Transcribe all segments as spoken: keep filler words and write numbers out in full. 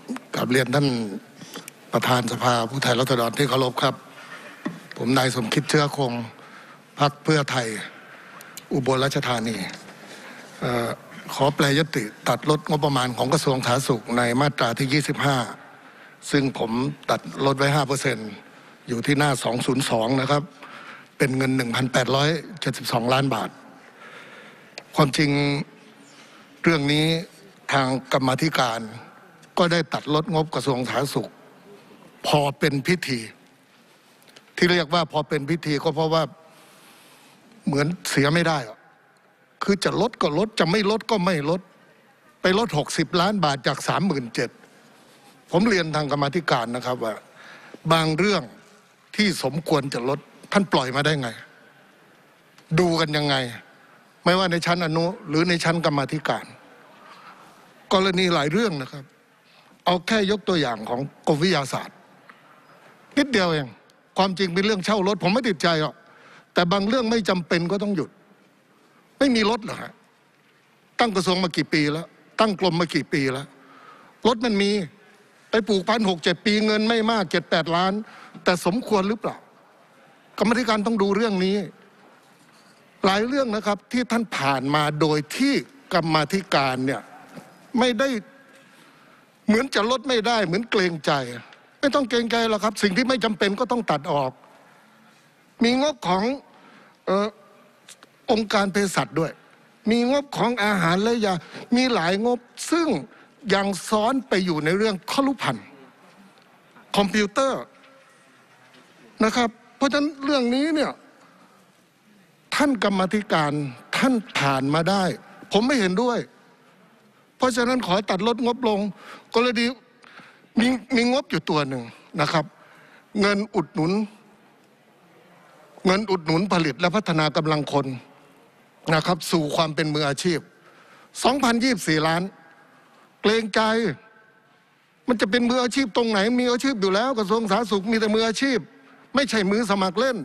กราบเรียนท่านประธานสภาผู้แทนราษฎรที่เคารพครับผมนายสมคิดเชื้อคงพรรคเพื่อไทยอุบลราชธานีขอแปลยติตัดลดงบประมาณของกระทรวงสาธารณสุขในมาตราที่ยี่สิบห้าซึ่งผมตัดลดไว้ ห้าเปอร์เซ็นต์ อยู่ที่หน้าสองศูนย์สองนะครับเป็นเงิน หนึ่งพันแปดร้อยเจ็ดสิบสอง ล้านบาทความจริงเรื่องนี้ทางกรรมาธิการก็ได้ตัดลดงบกระทรวงสาธารณสุขพอเป็นพิธีที่เรียกว่าพอเป็นพิธีก็เพราะว่าเหมือนเสียไม่ได้คือจะลดก็ลดจะไม่ลดก็ไม่ลดไปลดหกสิบล้านบาทจาก สามหมื่นเจ็ดพัน ผมเรียนทางกรรมาธิการนะครับว่าบางเรื่องที่สมควรจะลดท่านปล่อยมาได้ไงดูกันยังไงไม่ว่าในชั้นอนุหรือในชั้นกรรมาธิการกรณีหลายเรื่องนะครับเอาแค่ยกตัวอย่างของกรมวิทยาศาสตร์นิดเดียวเองความจริงเป็นเรื่องเช่ารถผมไม่ติดใจหรอกแต่บางเรื่องไม่จำเป็นก็ต้องหยุดไม่มีรถหรอฮะตั้งกระทรวงมากี่ปีแล้วตั้งกรมมากี่ปีแล้วรถมันมีไปปลูกพันหกเจ็ดปีเงินไม่มากเจ็ดแปดล้านแต่สมควรหรือเปล่ากรรมธิการต้องดูเรื่องนี้หลายเรื่องนะครับที่ท่านผ่านมาโดยที่กรรมาธิการเนี่ยไม่ได้เหมือนจะลดไม่ได้เหมือนเกรงใจไม่ต้องเกรงใจหรอกครับสิ่งที่ไม่จำเป็นก็ต้องตัดออกมีงบของเอ่อองค์การเภสัชด้วยมีงบของอาหารและยามีหลายงบซึ่งยังซ้อนไปอยู่ในเรื่องคลุพันธ์คอมพิวเตอร์นะครับเพราะฉะนั้นเรื่องนี้เนี่ยท่านกรรมาธิการท่านผ่านมาได้ผมไม่เห็นด้วยเพราะฉะนั้นขอตัดลดงบลงกรณีมีมีงบอยู่ตัวหนึ่งนะครับเงินอุดหนุนเงินอุดหนุนผลิตและพัฒนากำลังคนนะครับสู่ความเป็นมืออาชีพ สองพันยี่สิบสี่ ล้านเกรงใจมันจะเป็นมืออาชีพตรงไหนมีอาชีพอยู่แล้วกระทรวงสาธารณสุขมีแต่มืออาชีพไม่ใช่มือสมัครเล่น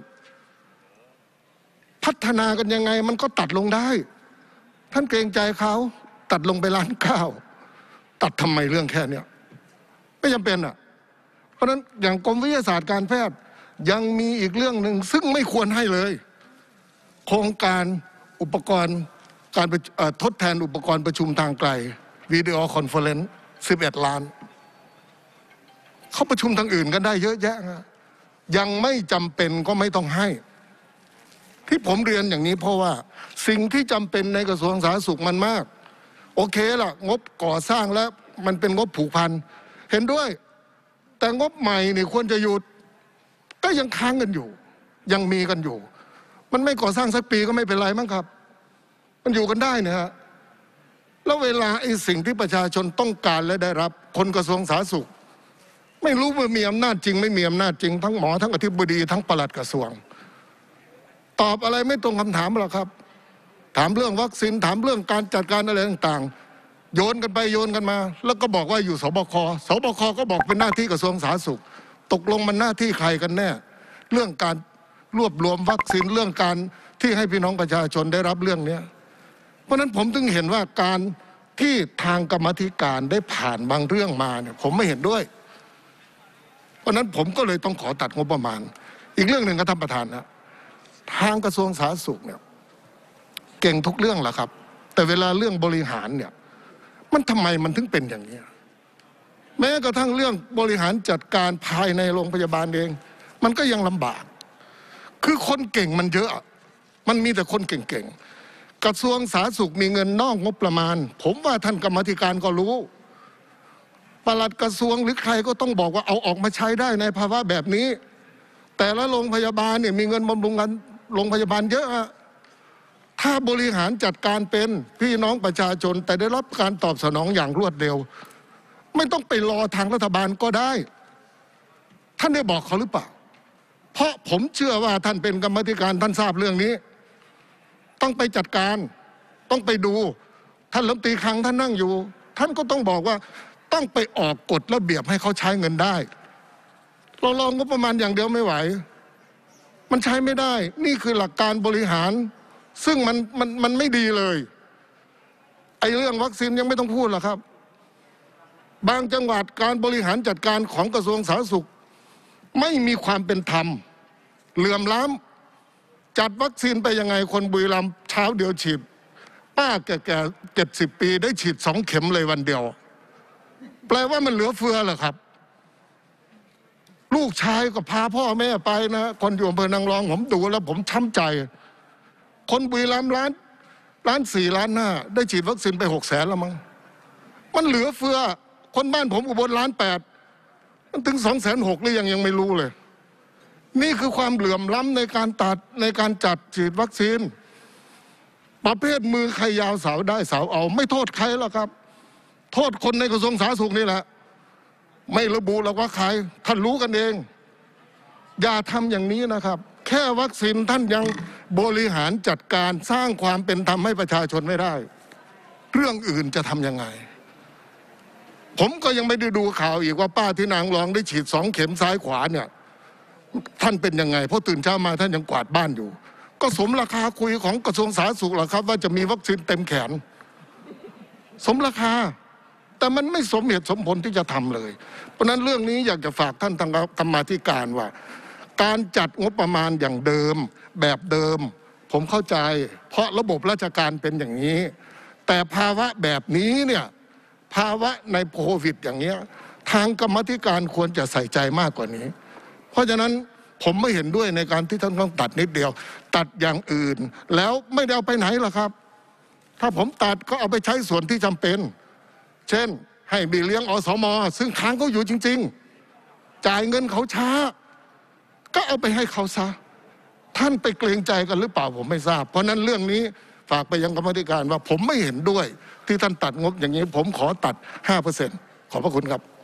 พัฒนากันยังไงมันก็ตัดลงได้ท่านเกรงใจเขาตัดลงไปล้านเก้าตัดทำไมเรื่องแค่เนี้ยไม่จำเป็นอ่ะเพราะฉะนั้นอย่างกรมวิทยาศาสตร์การแพทย์ยังมีอีกเรื่องหนึ่งซึ่งไม่ควรให้เลยโครงการอุปกรณ์การทดแทนอุปกรณ์ประชุมทางไกลวิดีโอคอนเฟอเรนซ์สิบเอ็ดล้านเขาประชุมทางอื่นกันได้เยอะแยะยังไม่จำเป็นก็ไม่ต้องให้ที่ผมเรียนอย่างนี้เพราะว่าสิ่งที่จำเป็นในกระทรวงสาธารณสุขมันมากโอเคล่ะงบก่อสร้างแล้วมันเป็นงบผูกพันเห็นด้วยแต่งบใหม่นี่ควรจะหยุดก็ยังค้างกันอยู่ยังมีกันอยู่มันไม่ก่อสร้างสักปีก็ไม่เป็นไรมั้งครับมันอยู่กันได้นะฮะแล้วเวลาไอ้สิ่งที่ประชาชนต้องการและได้รับคนกระทรวงสาธารณสุขไม่รู้ว่ามีอำนาจจริงไม่มีอำนาจจริงทั้งหมอทั้งอธิบดีทั้งปลัดกระทรวงตอบอะไรไม่ตรงคำถามหรอกครับถามเรื่องวัคซีนถามเรื่องการจัดการอะไรต่างๆโยนกันไปโยนกันมาแล้วก็บอกว่าอยู่สบคสบคก็บอกเป็นหน้าที่กระทรวงสาธารณสุขตกลงมันหน้าที่ใครกันแน่เรื่องการรวบรวมวัคซีนเรื่องการที่ให้พี่น้องประชาชนได้รับเรื่องนี้เพราะฉะนั้นผมถึงเห็นว่าการที่ทางกรรมาธิการได้ผ่านบางเรื่องมาเนี่ยผมไม่เห็นด้วยเพราะฉะนั้นผมก็เลยต้องขอตัดงบประมาณอีกเรื่องหนึ่งครับท่านประธานนะทางกระทรวงสาธารณสุขเนี่ยเก่งทุกเรื่องแหละครับแต่เวลาเรื่องบริหารเนี่ยมันทำไมมันถึงเป็นอย่างนี้แม้กระทั่งเรื่องบริหารจัดการภายในโรงพยาบาลเองมันก็ยังลำบากคือคนเก่งมันเยอะมันมีแต่คนเก่งๆกระทรวงสาธารณสุขมีเงินนอกงบประมาณผมว่าท่านกรรมาธิการก็รู้ปลัดกระทรวงหรือใครก็ต้องบอกว่าเอาออกมาใช้ได้ในภาวะแบบนี้แต่ละโรงพยาบาลเนี่ยมีเงินบำรุงกันโรงพยาบาลเยอะถ้าบริหารจัดการเป็นพี่น้องประชาชนแต่ได้รับการตอบสนองอย่างรวดเร็วไม่ต้องไปรอทางรัฐบาลก็ได้ท่านได้บอกเขาหรือเปล่าเพราะผมเชื่อว่าท่านเป็นกรรมาธิการท่านทราบเรื่องนี้ต้องไปจัดการต้องไปดูท่านรัฐมนตรีคลังท่านนั่งอยู่ท่านก็ต้องบอกว่าต้องไปออกกฎระเบียบให้เขาใช้เงินได้เราลองงบประมาณอย่างเดียวไม่ไหวมันใช้ไม่ได้นี่คือหลักการบริหารซึ่งมันมันมันไม่ดีเลยไอ้เรื่องวัคซีนยังไม่ต้องพูดหรอกครับบางจังหวัดการบริหารจัดการของกระทรวงสาธารณสุขไม่มีความเป็นธรรมเหลื่อมล้ำจัดวัคซีนไปยังไงคนบุรีรัมย์เช้าเดียวฉีดป้าแก่ๆเจ็ดสิบปีได้ฉีดสองเข็มเลยวันเดียวแปลว่ามันเหลือเฟือเหรอครับลูกชายก็พาพ่อแม่ไปนะคนอยู่อำเภอนางรองผมดูแล้วผมช้ำใจคนบุรีรัมย์ล้านล้านสี่ล้านห้าได้ฉีดวัคซีนไปหกแสนแล้วมั้งมันเหลือเฟือคนบ้านผมอุบลล้านแปดมันถึงสองแสนหกหรือยังยังไม่รู้เลยนี่คือความเหลื่อมล้ำในการตัดในการจัดฉีดวัคซีนประเภทมือใครยาวสาวได้สาวเอาไม่โทษใครหรอกครับโทษคนในกระทรวงสาธารณสุขนี่แหละไม่ระบุหรอกว่าใครท่านรู้กันเองอย่าทำอย่างนี้นะครับแค่วัคซีนท่านยังบริหารจัดการสร้างความเป็นธรรมให้ประชาชนไม่ได้เรื่องอื่นจะทำยังไงผมก็ยังไม่ได้ดูข่าวอีกว่าป้าที่นางรองได้ฉีดสองเข็มซ้ายขวาเนี่ยท่านเป็นยังไงเพราะตื่นเช้ามาท่านยังกวาดบ้านอยู่ก็สมราคาคุยของกระทรวงสาธารณสุขหรอครับว่าจะมีวัคซีนเต็มแขนสมราคาแต่มันไม่สมเหตุสมผลที่จะทำเลยเพราะนั้นเรื่องนี้อยากจะฝากท่านทางกรรมาธิการว่าการจัดงบประมาณอย่างเดิมแบบเดิมผมเข้าใจเพราะระบบราชการเป็นอย่างนี้แต่ภาวะแบบนี้เนี่ยภาวะในโควิดอย่างเงี้ยทางกรรมาธิการควรจะใส่ใจมากกว่านี้เพราะฉะนั้นผมไม่เห็นด้วยในการที่ท่านต้องตัดนิดเดียวตัดอย่างอื่นแล้วไม่ได้เอาไปไหนล่ะครับถ้าผมตัดก็เอาไปใช้ส่วนที่จำเป็นเช่นให้บีเลี้ยงอสมซึ่งค้างเขาอยู่จริงๆจ่ายเงินเขาช้าก็เอาไปให้เขาซะท่านไปเกรงใจกันหรือเปล่าผมไม่ทราบเพราะนั้นเรื่องนี้ฝากไปยังกรรมาธิการว่าผมไม่เห็นด้วยที่ท่านตัดงบอย่างนี้ผมขอตัด ห้าเปอร์เซ็นต์ ขอบพระคุณครับ